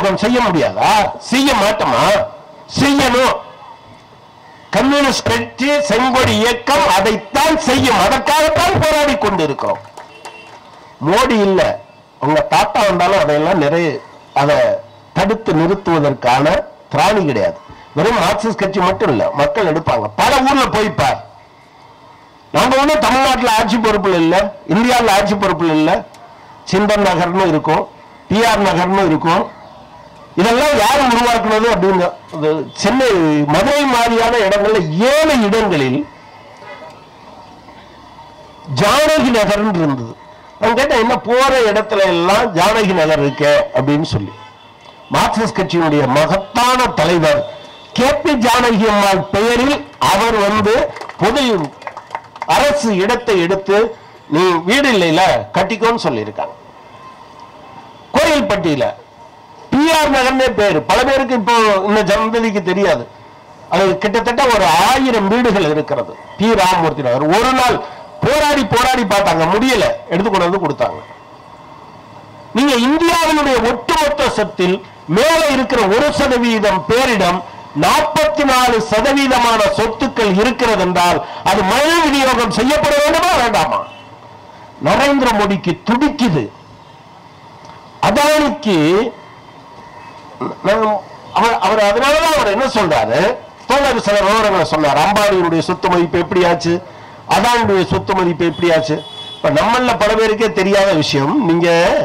விநியோகம் செய்ய முடியாதா? செய்ய மாட்டோமா? செய்யணும். கம்யூனிஸ்ட் கட்சி, செங்கொடி இயக்கம் அதைத்தான் செய்யும். அதற்காகத்தான் போராடி கொண்டிருக்கிறோம். மோடி இல்ல, உங்க தாத்தா வந்தாலும் அதையெல்லாம் அதை தடுத்து நிறுத்துவதற்கான திராணி கிடையாது. வெறும் மார்க்சிஸ்ட் கட்சி மட்டும் இல்ல, மக்கள் எடுப்பாங்க. பல ஊர்ல போய்ப்பார். நாம ஒன்றும் தமிழ்நாட்டில் ஆட்சி பொறுப்புல இல்ல, இந்தியாவில் ஆட்சி பொறுப்புல இல்ல. சிந்தன் நகர்னு இருக்கும், டிஆர் நகர்னு இருக்கும். இதெல்லாம் யாரும் உருவாக்குனது அப்படிங்க. சென்னை, மதுரை மாதிரியான இடங்கள்ல 7 இடங்களில் ஜானகி நகர் இருந்தது. நான் கேட்டேன், என்ன போற இடத்துல எல்லாம் ஜானகி நகர் இருக்க அப்படின்னு சொல்லி. மார்க்சிஸ்ட் கட்சியினுடைய மகத்தான தலைவர் கே.பி. ஜானகி அம்மாள் பெயரில் அவர் பொது அரசு இடத்தை எடுத்து நீ வீடு இல்லைல கட்டிக்கோன்னு சொல்லியிருக்காங்க. கோயில்பட்டியில டிஆர் நகர்னே பேரு. பல பேருக்கு இப்போ இந்த ஜனதிக்கு தெரியாது. அது கிட்டத்தட்ட ஒரு 1000 வீடுகள் இருக்கிறது. பி. ராமமூர்த்தி நகர். ஒரு நாள் போராடி பார்த்தாங்க, முடியல, எடுத்துக்கொண்டு வந்து கொடுத்தாங்க. நீங்க இந்தியாவினுடைய ஒட்டுமொத்த சொத்தில் மேல இருக்கிற 1% பேரிடம் 44% சொத்துக்கள் இருக்கிறது என்றால் அது மறு விநியோகம் செய்யப்பட வேண்டுமா வேண்டாமா? நரேந்திர மோடிக்கு துடிக்குது. அதானிக்கு அவர் அதனாலதான் அவர் என்ன சொல்றாரு, சில விவரங்களை சொன்னார். அம்பானியுடைய சொத்து மதிப்பு எப்படியாச்சு, அதானுடைய சொத்து மதிப்பு எப்படியாச்சு. இப்ப நம்மள பல பேருக்கே தெரியாத விஷயம். நீங்க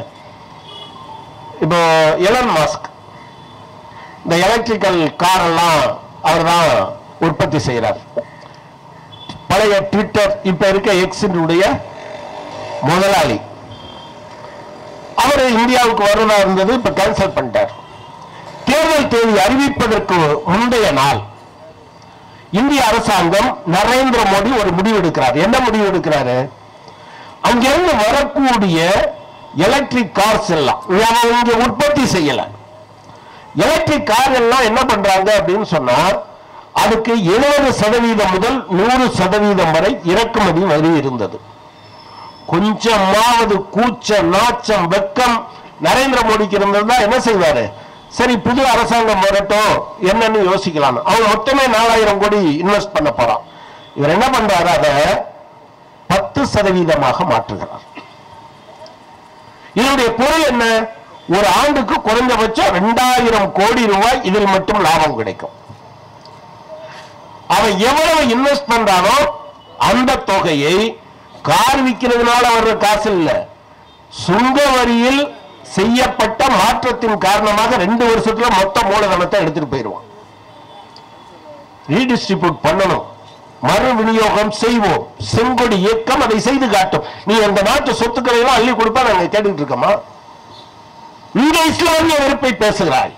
இப்போ எலன் மாஸ்க் இந்த எலக்ட்ரிக்கல் கார் எல்லாம் அவர் தான் உற்பத்தி செய்யறார். பழைய ட்விட்டர், இப்ப இருக்க எக்ஸினுடைய முதலாளி. அவர் இந்தியாவுக்கு வருவதா இருந்தது, இப்ப கேன்சல் பண்ணிட்டார். தேர்தல் தேதி அறிவிப்பதற்கு முந்தைய நாள் இந்திய அரசாங்கம் நரேந்திர மோடி ஒரு முடிவு எடுக்கிறார். என்ன முடிவு எடுக்கிறாரு? அங்கிருந்து வரக்கூடிய எலக்ட்ரிக் கார்ஸ் எல்லாம் இங்க உற்பத்தி செய்யல. எலக்ட்ரிக் கார் எல்லாம் என்ன பண்றாங்க அப்படின்னு சொன்னா, அதுக்கு 70% முதல் 100% வரை இறக்குமதி வரி இருந்தது. கொஞ்சமாவது கூச்ச நாச்சம் வெக்கம் நரேந்திர மோடிக்கு இருந்ததுதான் என்ன செய்வாரு? சரி, புது அரசாங்கம் வரட்டும், என்னன்னு யோசிக்கலாம். அவன் மொத்தமே 4000 கோடி இன்வெஸ்ட் பண்ண போறான். இவர் என்ன பண்றாரு? அதை 10% மாற்றுகிறார். இதனுடைய பொருள் என்ன? ஒரு ஆண்டுக்கு குறைந்தபட்சம் 2000 கோடி ரூபாய் இதில் மட்டும் லாபம் கிடைக்கும். அவன் எவ்வளவு இன்வெஸ்ட் பண்றானோ அந்த தொகையை கார் விற்கிறதுனால வர்ற காசு இல்ல, சுங்க வரியில் செய்யப்பட்ட மாற்றத்தின் காரணமாக 2 வருஷத்துல மொத்த மூலதனத்தை எடுத்துட்டு போயிடுவான். ரீடிஸ்ட்ரிபியூட் பண்ணணும், மறு விநியோகம் செய்வோம். செங்கொடி இயக்கம் அதை செய்து காட்டும். நீ அந்த நாட்டு சொத்துக்களை எல்லாம் அள்ளி கொடுப்பா நாங்க கேட்டுக்கிட்டு இருக்கோமா? இங்க இஸ்லாமிய வெறுப்பை பேசுகிறாய்.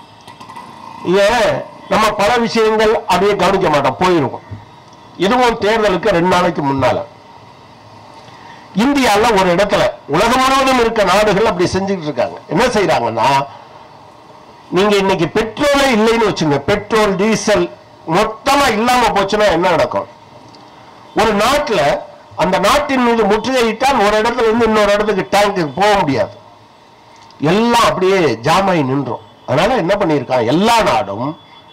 நம்ம பல விஷயங்கள் அப்படியே கவனிக்க மாட்டோம், போயிருவோம். இதுவும் தேர்தலுக்கு 2 நாளைக்கு முன்னால இந்தியாவில் ஒரு இடத்துல, உலகம் முழுவதும் இருக்க நாடுகள் அப்படி செஞ்சுட்டு இருக்காங்க. என்ன செய்யறாங்கன்னா, நீங்க இன்னைக்கு பெட்ரோலே இல்லைன்னு வச்சுங்க, பெட்ரோல் டீசல் மொத்தமா இல்லாம போச்சுன்னா என்ன நடக்கும்? ஒரு நாட்டில் அந்த நாட்டின் மீது முற்றுகையிட்டால் ஒரு இடத்துல இருந்து இன்னொரு இடத்துக்கு டேங்க்கு போக முடியாது, எல்லாம் அப்படியே ஜாமாயி நின்றோம். அதனால என்ன பண்ணியிருக்காங்க, எல்லா நாடும்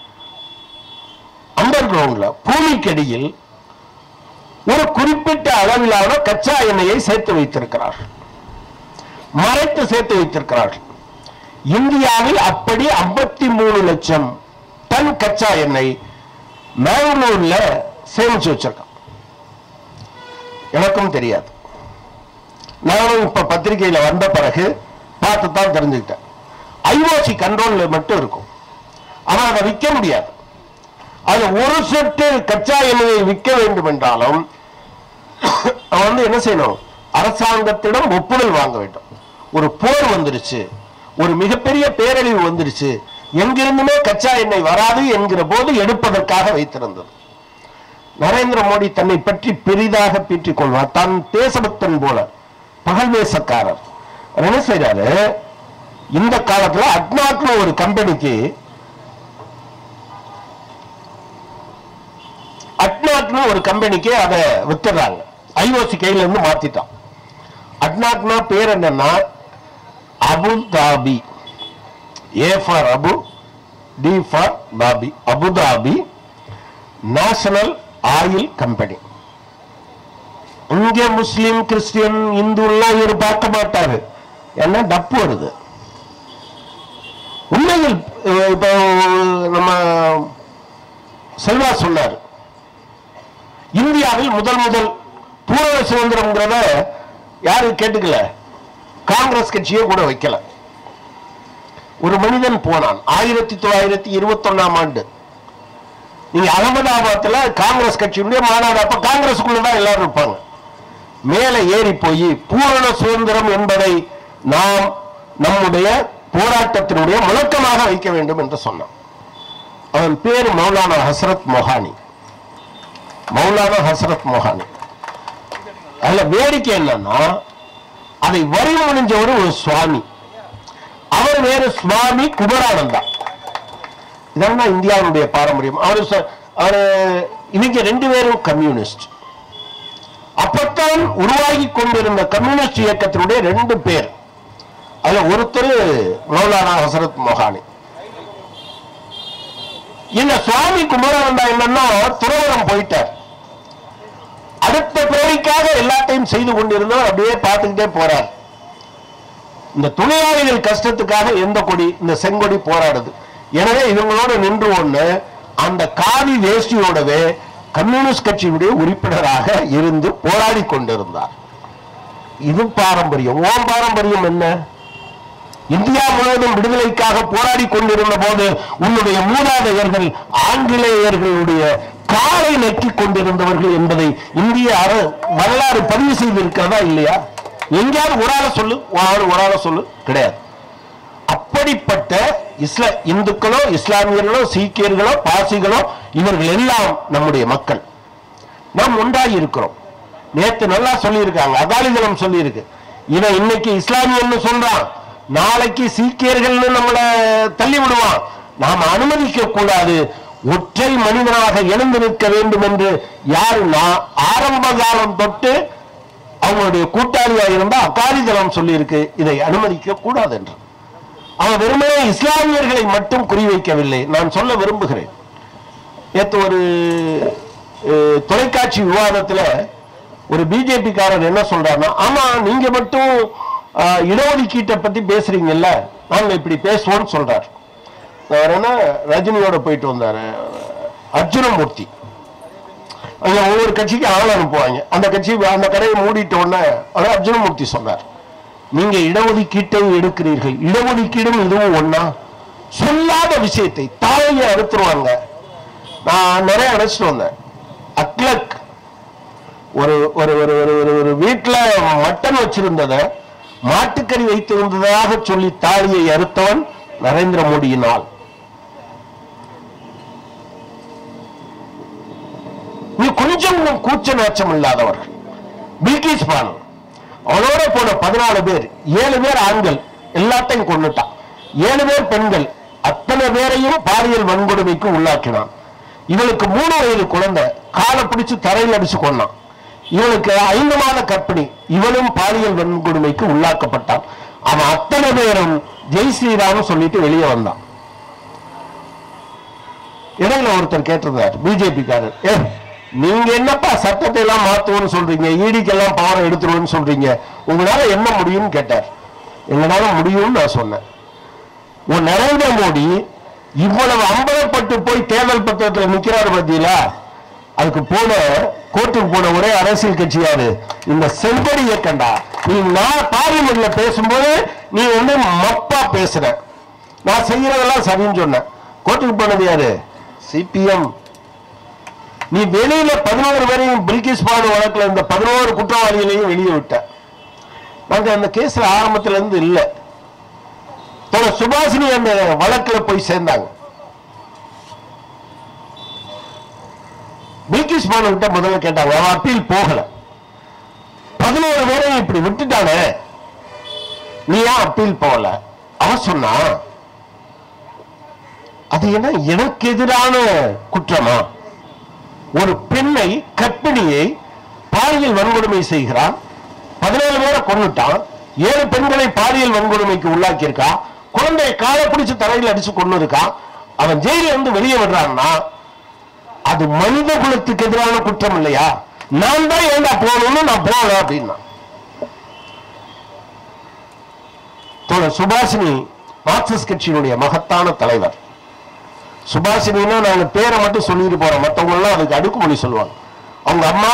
அண்டர் கிரவுண்ட்ல, பூமிக்கடியில் ஒரு குறிப்பிட்ட அளவிலான கச்சா எண்ணெயை சேர்த்து வைத்திருக்கிறார்கள், மறைத்து சேர்த்து வைத்திருக்கிறார்கள். இந்தியாவில் அப்படி 53 லட்சம் டன் கச்சா எண்ணெய் பெங்களூர்ல சேமிச்சு வச்சிருக்கான். எனக்கும் தெரியாது, நானும் இப்ப பத்திரிகையில வந்த பிறகு பார்த்துதான் தெரிஞ்சுக்கிட்டேன். ஐஓசி கண்ட்ரோல்ல மட்டும் இருக்கும், அவன் அதை விற்க முடியாது. அது ஒரு சொட்டு கச்சா எண்ணெயை விற்க வேண்டும் என்றாலும் அவன் என்ன செய்யணும், அரசாங்கத்திடம் ஒப்புதல் வாங்க வேண்டும். ஒரு போர் வந்துருச்சு, ஒரு மிகப்பெரிய பேரழிவு வந்துருச்சு, எங்கிருந்துமே கச்சா எண்ணெய் வராது என்கிற போது எடுப்பதற்காக வைத்திருந்தது. நரேந்திர மோடி தன்னை பற்றி பெரிதாக பீற்றிக் கொள்வார், தான் தேசபக்தன் போல, பகல்வேசக்காரர். என்ன செய்யறாரு, இந்த காலத்துல அட்னாக்னு ஒரு கம்பெனிக்கு, அதை வித்துறாங்க. ஐஓசி கையில இருந்து மாத்திட்டான். அட்னாக்னா பேர் என்னன்னா Abu Dhabi. A for Abu, D for Dhabi. Abu Dhabi National Oil Company. இங்கே முஸ்லிம், கிறிஸ்டியன், இந்து எல்லாம் இவர் பார்க்க மாட்டாரு. என்ன டப்பு வருது. உண்மையில் இப்போ நம்ம செல்வா சொன்னார், இந்தியாவில் முதல் பூரண சுதந்திரம்ங்கிறத யாரும் கேட்டுக்கல, காங்கிரஸ் கட்சியே கூட வைக்கல. ஒரு மனிதன் போனான் 1921ஆம் ஆண்டு. நீங்க அகமதாபாத்ல காங்கிரஸ் கட்சியுடைய மாநாடு, அப்ப காங்கிரஸுக்குள்ளதான் எல்லாரும் இருப்பாங்க. மேலே ஏறி போய் பூரண சுதந்திரம் என்பதை நாம் நம்முடைய போராட்டத்தினுடைய முழக்கமாக வைக்க வேண்டும் என்று சொன்னான். அவன் பேர் மௌலானா ஹசரத் மொஹானி. மௌலானா ஹசரத் மொஹானி. அதுல வேடிக்கை என்னன்னா, அதை வரி முடிஞ்சவர் ஒரு சுவாமி, அவர் வேறு சுவாமி குமரானந்தா. இதான் இந்தியாவுடைய பாரம்பரியம். அவரு இன்னைக்கு 2 பேரும் கம்யூனிஸ்ட். அப்பத்தான் உருவாகி கொண்டிருந்த கம்யூனிஸ்ட் இயக்கத்தினுடைய 2 பேர். அதுல ஒருத்தர் மௌலானா ஹசரத் மொஹானி. இந்த சுவாமி குமரானந்தா என்னன்னா துறவரம் போயிட்டார். அடுத்த பிறவிக்காக எல்லாத்தையும் செய்து கொண்டிருந்தோம், அப்படியே பார்த்துக்கிட்டே போறார். இந்த தொழிலாளிகள் கஷ்டத்துக்காக எந்த கொடி, இந்த செங்கொடி போராடுது. எனவே இவங்களோட நின்று ஒண்ணு அந்த காவி வேஷ்டியோடவே கம்யூனிஸ்ட் கட்சியுடைய உறுப்பினராக இருந்து போராடி கொண்டிருந்தார். இது பாரம்பரியம். ஓம் பாரம்பரியம் என்ன? இந்தியா முழுவதும் விடுதலைக்காக போராடி கொண்டிருந்த போது உன்னுடைய மூதாதையர்கள் ஆங்கிலேயர்களுடைய காலை நக்கி கொண்டிருந்தவர்கள் என்பதை இந்திய வரலாறு பதிவு செய்திருக்கிறதா இல்லையா? எங்கேயாவது ஒரு ஆள சொல்லு கிடையாது. அப்படிப்பட்ட இந்துக்களோ, இஸ்லாமியர்களோ, சீக்கியர்களோ, பாசிகளோ, இவர்கள் எல்லாம் நம்முடைய மக்கள். நாம் ஒன்றாகி இருக்கிறோம். நேற்று நல்லா சொல்லி இருக்காங்க, அகாலிதளம் சொல்லி இருக்கு. இவன் இன்னைக்கு இஸ்லாமியன்னு சொல்றான், நாளைக்கு சீக்கியர்கள் நம்மளை தள்ளி விடுவான். நாம் அனுமதிக்க கூடாது. ஒற்றை மனிதனாக எழுந்து நிற்க வேண்டும் என்று யாருன்னா ஆரம்ப காலம் தொட்டு அவங்களுடைய கூட்டாளியா இருந்தா அகாலிதளம் சொல்லி இருக்கு, இதை அனுமதிக்க கூடாது என்று. அவன் வெறுமனே இஸ்லாமியர்களை மட்டும் குறிவைக்கவில்லை. நான் சொல்ல விரும்புகிறேன், நேற்று ஒரு தொலைக்காட்சி விவாதத்துல ஒரு பிஜேபி காரர் என்ன சொல்றாருன்னா, ஆமா நீங்க மட்டும் இடஒதுக்கீட்டை பத்தி பேசுறீங்கல்ல, நாங்க இப்படி பேசுவோம்னு சொல்றாரு. ரஜினியோட போயிட்டு வந்தாரு அர்ஜுனமூர்த்தி. அங்க ஒவ்வொரு கட்சிக்கு ஆள் அனுப்புவாங்க. அந்த கட்சி அந்த கடையை மூடிட்ட உடனே அர்ஜுனமூர்த்தி சொன்னார், நீங்க இடஒதுக்கீட்டை எடுக்கிறீர்கள், இடஒதுக்கீடும் இதுவும் ஒன்னா? சொல்லாத விஷயத்தை தாயை அறுத்துருவாங்க. நான் நிறைய அழைச்சிட்டு வந்தேன். அக்லக் ஒரு ஒரு வீட்டுல மட்டன் வச்சிருந்தத மாட்டுக்கறி வைத்திருந்ததாக சொல்லி தாலியை அறுத்தவன் நரேந்திர மோடியினால். நீ கொஞ்சம் கூச்ச நாச்சம் இல்லாதவர்கள். பில்கிஸ் பானு அவனோட போன 14 பேர், 7 பேர் ஆண்கள், எல்லாத்தையும் கொண்டுட்டான். 7 பேர் பெண்கள், அத்தனை பேரையும் பாலியல் வன்கொடுமைக்கு உள்ளாக்கினான். இவளுக்கு 3 வயது குழந்தை, காலை பிடிச்சு தரையில் அடிச்சு கொண்டான். இவனுக்கு 5 மாத கர்ப்பிணி, இவனும் பாலியல் வன்கொடுமைக்கு உள்ளாக்கப்பட்டான். அவன் அத்தனை பேரும் ஜெய் ஸ்ரீராம் சொல்லிட்டு வெளியே வந்தான். இடையில ஒருத்தர் கேட்டிருந்தார், பிஜேபி காரர், நீங்க என்னப்பா சட்டத்தை எல்லாம் மாத்துவோம்னு சொல்றீங்க, ஈடிக்கெல்லாம் பவர் எடுத்துருவோம்னு சொல்றீங்க, உங்களால என்ன முடியும்னு கேட்டார். எங்களால முடியும்னு நான் சொன்னேன். உன் நரேந்திர மோடி இவ்வளவு அம்பலப்பட்டு போய் தேர்தல் பத்திரத்தில் நிக்கிறாரு பத்தியிலா, அதுக்கு போன கோர்ட்டுக்கு போன ஒரே அரசியல் கட்சி யாரு? இந்த செங்கொடி இயக்கண்டா. நீ நான் பார்லிமெண்ட்ல பேசும்போது நீ மப்பா பேசுற, நான் செய்யறதெல்லாம் சரின்னு சொன்னேன். கோர்ட்டுக்கு போனது யாரு? சிபிஎம். நீ வெளியில 11 பேரையும் பில்கிஸ் பானு வழக்குல இந்த 11 குற்றவாளிகளையும் வெளியே விட்ட. நாங்க அந்த கேஸ்ல ஆரம்பத்துல இருந்து இல்ல. சுபாஷினி அந்த வழக்குல போய் சேர்ந்தாங்க. பில்கிஸ் பானு கிட்ட முதல்ல கேட்டாங்க, அவன் அப்பீல் போகல. 11 பேரையும் இப்படி விட்டுட்டானே, நீ ஏன் அப்பீல் போகல? அவன் சொன்னா, அது என்ன எனக்கு எதிரான குற்றமா? ஒரு பெண்ணை, கர்ப்பிணியை பாலியல் வன்கொடுமை செய்கிறான், 17 பேரை கொண்டுட்டான், 7 பெண்களை பாலியல் வன்கொடுமைக்கு உள்ளாக்கி இருக்கா, குழந்தையை காலை பிடிச்சு தரையில் அடிச்சு கொண்டு இருக்கான், அவன் ஜெயில இருந்து வெளியே விடுறான்னா அது மனித குலத்துக்கு எதிரான குற்றம் இல்லையா? நான் தான் ஏண்டா போகணும்னு நான் போகல அப்படின்னா. சுபாஷினி மார்க்சிஸ்ட் கட்சியினுடைய மகத்தான தலைவர். சுபாஷினா நாங்க பேரை மட்டும் சொல்லிட்டு போறோம், மற்றவங்க எல்லாம் அதுக்கு அடுக்குமொழி சொல்லுவாங்க. அவங்க அம்மா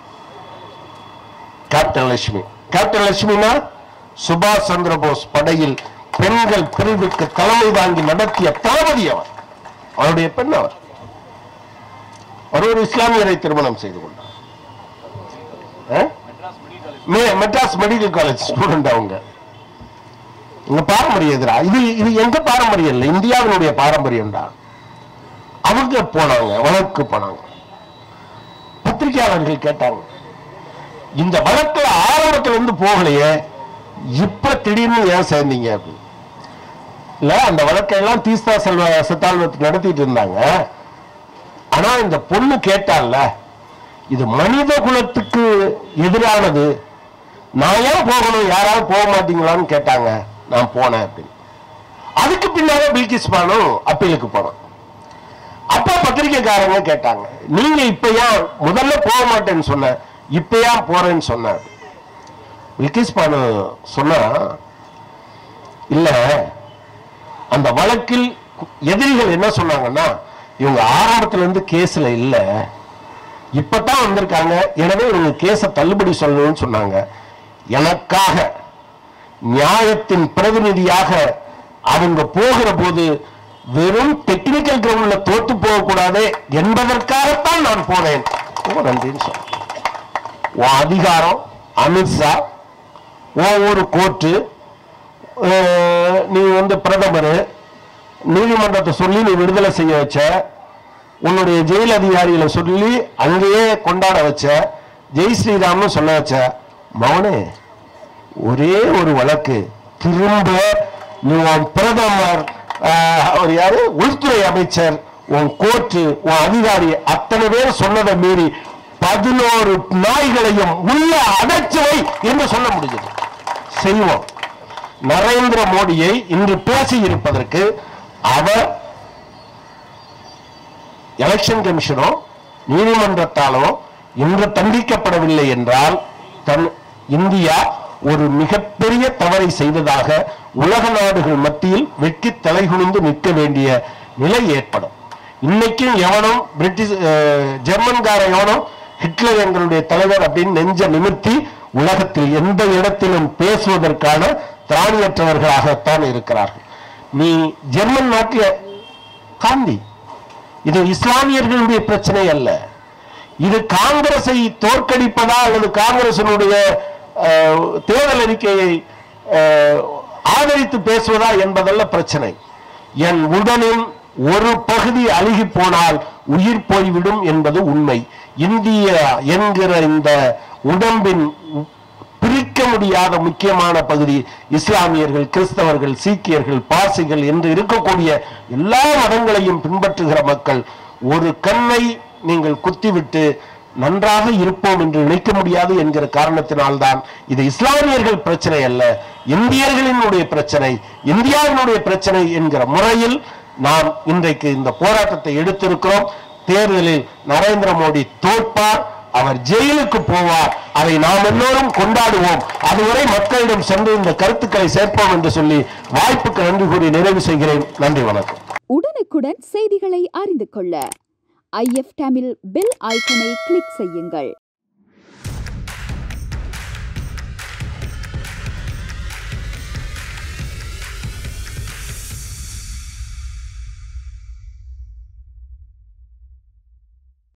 கேப்டன் லட்சுமி. கேப்டன் லட்சுமினா சுபாஷ் சந்திர போஸ் படையில் பெண்கள் பிரிவுக்கு தலைமை தாங்கி நடத்திய தளபதி அவர். அவருடைய பெண் அவர். ஒரு இஸ்லாமியரை திருமணம் செய்து கொண்டார். மெட்ராஸ் மெடிக்கல் காலேஜ் ஸ்டூடெண்ட் அவங்க. இங்க பாரம்பரியம் எதிரா இது இது எங்க பாரம்பரியம் இல்லை, இந்தியாவினுடைய பாரம்பரியம் தான். அவங்க போனாங்க, வழக்கு போனாங்க. பத்திரிகையாளர்கள் கேட்டாங்க, இந்த வழக்குல ஆரம்பத்துல இருந்து போகலையே, இப்ப திடீர்னு ஏன் சேர்ந்தீங்க அப்படின்னு. இல்ல, அந்த வழக்கெல்லாம் தீஸ்தா செத்தால் நடத்திட்டு இருந்தாங்க. ஆனா இந்த பொண்ணு கேட்டால, இது மனித குலத்துக்கு எதிரானது, நான் ஏன் போகணும், யாராவது போக மாட்டீங்களான்னு கேட்டாங்க. நான் போனேன் அப்படின்னு. அதுக்கு பின்னால பில்கிஸ் பானு அப்பீலுக்கு போனோம். அப்ப பத்திரிகைக்காரங்க கேட்டாங்க, நீங்க இப்ப ஏன் முதல்ல போக மாட்டேன்னு சொன்ன, இப்ப ஏன் போறேன்னு சொன்ன. பில்கிஸ் பானு சொன்னா, இல்ல அந்த வழக்கில் எதிரிகள் என்ன சொன்னாங்கன்னா, இவங்க ஆரம்பத்துல இருந்து கேஸ்ல இல்ல, இப்பதான் வந்திருக்காங்க, எனவே இவங்க கேஸ தள்ளுபடி சொல்லணும்னு சொன்னாங்க. எனக்காக நியாயத்தின் பிரதிநிதியாக அவங்க போகிற போது வெறும் டெக்னிக்கல் கிரவுண்ட்ல தோத்து போகக்கூடாது என்பதற்காகத்தான் நான் போனேன். நன்றின்னு சொன்ன. உன் அதிகாரம் அமித்ஷா, ஒரு கோர்ட்டு, நீ பிரதமர், நீதிமன்றத்தை சொல்லி நீ விடுதலை செய்ய வச்ச, உன்னுடைய ஜெயில் அதிகாரிகளை சொல்லி அங்கேயே கொண்டாட வச்ச, ஜெய் ஸ்ரீராம்னு சொல்ல வச்ச. மவனே, ஒரே ஒரு வழக்கு திரும்ப நீ உன் பிரதமர், அவர் யாரு, உள்துறை அமைச்சர், உன் கோர்ட்டு, உன் அதிகாரி அத்தனை பேர் சொன்னதை மீறி 11 நாய்களையும் உள்ள அடைச்சுவை என்று சொல்ல முடிஞ்சது. செய்வோம். நரேந்திர மோடியை இன்று பேசி இருப்பதற்கு அவர் எலெக்ஷன் கமிஷனோ நீதிமன்றத்தாலோ இன்று தண்டிக்கப்படவில்லை என்றால் இந்தியா ஒரு மிகப்பெரிய தவறை செய்ததாக உலக நாடுகள் மத்தியில் வெட்கி தலைகுனிந்து நிற்க வேண்டிய நிலை ஏற்படும். இன்னைக்கும் எவனும் பிரிட்டிஷ் ஜெர்மன்கார எவனும் ஹிட்லர் எங்களுடைய தலைவர் அப்படின்னு நெஞ்ச நிமிர்த்தி உலகத்தில் எந்த இடத்திலும் பேசுவதற்கான திராணியற்றவர்களாகத்தான் இருக்கிறார்கள். நீ ஜெர்மன் நாட்டில் காந்தி, இது இஸ்லாமியர்களுடைய பிரச்சனை அல்ல, இது காங்கிரஸை தோற்கடிப்பதா அல்லது காங்கிரசினுடைய தேர்தல் அறிக்கையை ஆதரித்து பேசுவதா என்பதல்ல பிரச்சனை. என் உடலின் ஒரு பகுதி அழுகி போனால் உயிர் போய்விடும் என்பது உண்மை. இந்தியா என்கிற இந்த உடம்பின் பிரிக்க முடியாத முக்கியமான பகுதி இஸ்லாமியர்கள், கிறிஸ்தவர்கள், சீக்கியர்கள், பார்சிகள் என்று இருக்கக்கூடிய எல்லா மதங்களையும் பின்பற்றுகிற மக்கள். ஒரு கண்ணை நீங்கள் குத்திவிட்டு நன்றாக இருப்போம் என்று நினைக்க முடியாது என்கிற காரணத்தினால்தான் இது இஸ்லாமியர்கள் பிரச்சனை அல்ல, இந்தியர்களினுடைய பிரச்சனை, இந்தியாவினுடைய பிரச்சனை என்கிற முறையில் நாம் இன்றைக்கு இந்த போராட்டத்தை எடுத்திருக்கிறோம். தேர்தலில் நரேந்திர மோடி தோற்பார், அவர் ஜெயிலுக்கு போவார், அதை நாம் எல்லோரும் கொண்டாடுவோம். அதுவரை மக்களிடம் சென்று இந்த கருத்துக்களை சேர்ப்போம் என்று சொல்லி வாய்ப்புக்கு நன்றி கூறி நிறைவு செய்கிறேன். நன்றி, வணக்கம். உடனுக்குடன் செய்திகளை அறிந்து கொள்ள IF தமிழ் பெல் ஐக்கனை கிளிக் செய்யுங்கள்.